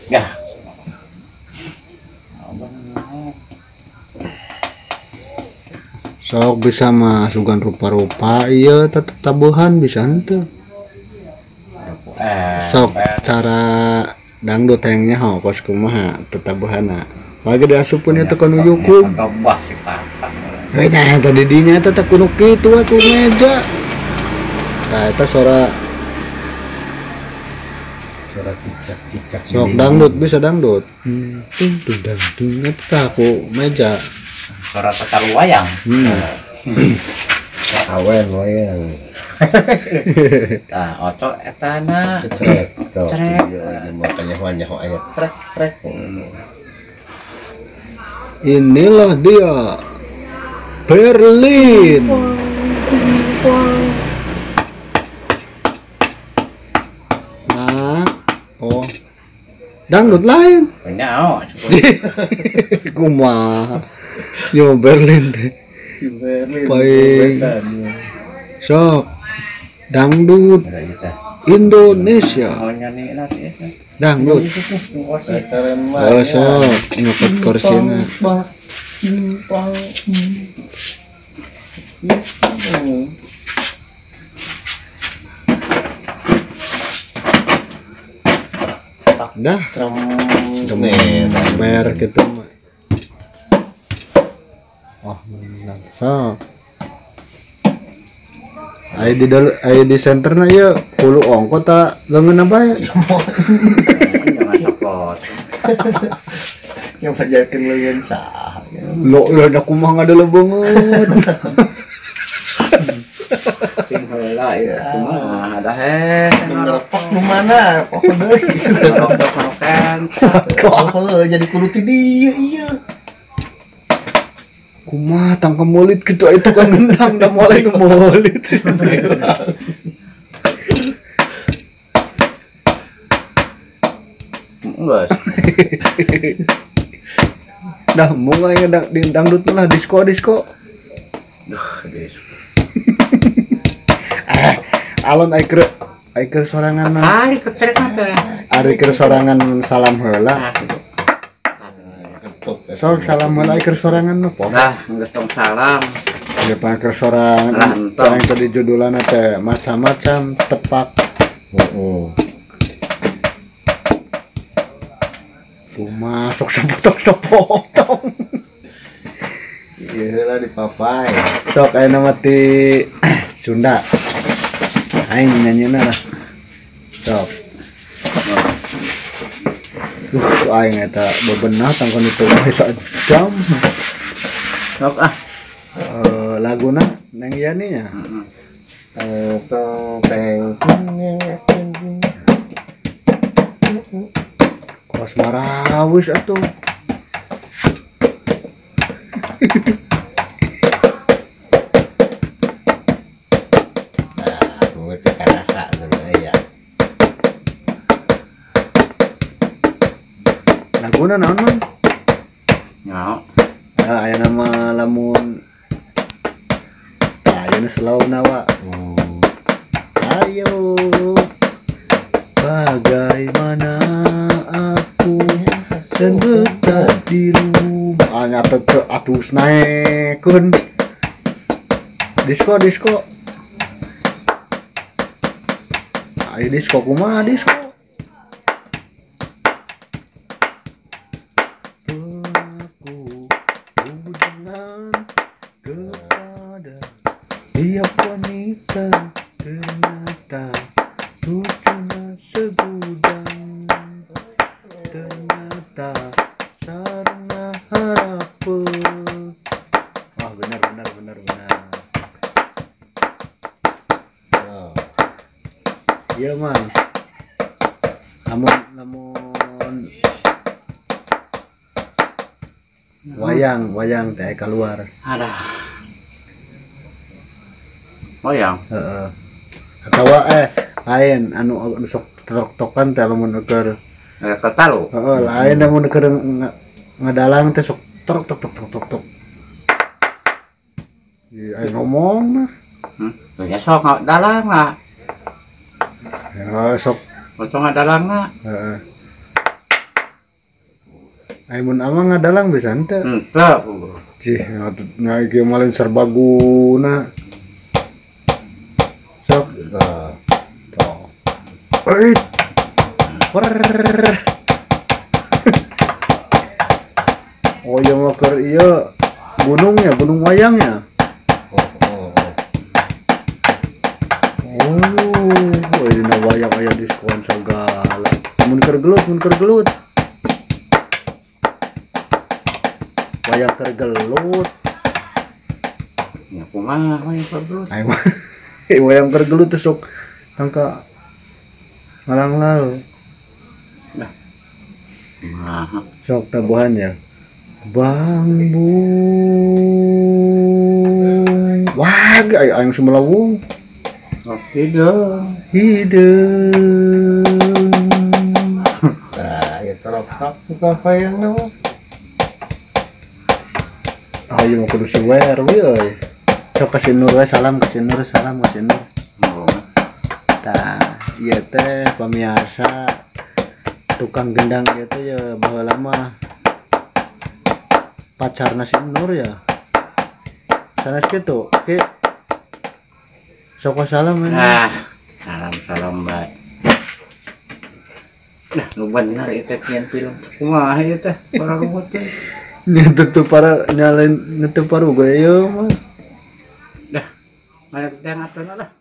Ya. Sok bisa masukan rupa-rupa iya tetep tabuhan bisa ente. Sok cara dangdut hayangnya kos kumaha tetabuhana. Pagi diasupun itu kan yukum. Kebah si kakak. Nya tadi dinya teh kuno kitu atuh meja. Nah eta suara cicak sok dangdut bisa dangdut. Dung dangdut eta aku meja. Suara tekaru wayang. awen wayang Nah, oco etana cerek Cerek. makanya banyak ayat srek. Inilah dia Berlin. Nah, oh, dangdut lain. Punya Kumaha? Yo Berlin teh. Baik. Sok dangdut Udah kita. Indonesia. Mau nyanyi nanti ya. Dangdut. Oh, sok nyokot korsina. Dah, mer gitu mah. Wah, menang. So. Ayo di senterna ieu puluh ongko tak leungeun bae. Jangan sokot. yang pajakeun leungeun saha Lo udah kumaha ngada lebeungeut. Ting heula ieu kumaha ada ngerepok nu mana pokok deui ngerokan. oh jadi kudu ti dieu iya Kumaha tangkem mulit gitu itu kan gendang dah mulai mulit. Enggak. Dah mulai dangdut lah disco. Alon aiker sorangan. Ai kecerek teh. Ari keur sorangan salam heula. Sok salam heula aiker sorangan mah poho. Nah, geus tong salam. Ya paker sorangan. Lah, entong. Sareng tadi judulana teh macam-macam tepak. Masuk sepotong. iya lah di papai Sok aya nama ti Sunda. Aing nyanyiana lah. Sok. Aing eta bebenah tangkon itu mah jam. Sok Laguna neng Yani nya. tong teng Kos marawis atuh. gue teh karasa sebenarnya ya Laguna naon man? Nyao. Aya nama lamun ayeuna selalu nawa. Ayo bagaimana aku dan betah di rumah nyata ke atus naikun disco ayo disco kumaha disco aku dengan kepada tiap wanita ternyata lucunya segudang ternyata sarana harapan. Wah benar iya man namun wayang teh keluar Ada. Wayang. atau lain anu sok tok-tokan teh lamun keur Ketalu. lain lamun keur ngadalang teh sok tok. Iya ngomong mah. Ya sok dalang lah. Ya sok Sok dalang lah. Aimun amang ngadalang bisa ente. Entah. Cih, ngaiki malin serbaguna. Sok. Nah, toh. Oi. Wer. Oh iya maker iya gunungnya, gunung wayangnya. Oh. Oh, ini na wayang aya diskon segala. Mun keur gelut. Wayang keur gelut. Ya kumaha we perlu. Ayo wayang keur gelut teh sok angka ngalang-lang. Nah, Sok tabuhan ya. Bang Bu. Wah, ayo semelawung. oke dong. Hidup. Nah, ya terokap buka yang nama. Ayo mau kudu siwer euy. Sok kasih Nur we salam kasih Nur. Oh, Tah, ieu teh pamiarsa tukang gendang ieu teh ya baheula mah pacarna si Nur ya. Sanes kitu, Ki. Sok salam we. salam baik. Nah, lu bener itu pian film. Kumaha ieu teh? Para ruwet teh. Nyetup para nyalain nyetup paru gue yo mah. Dah, mana kita ngatur lah.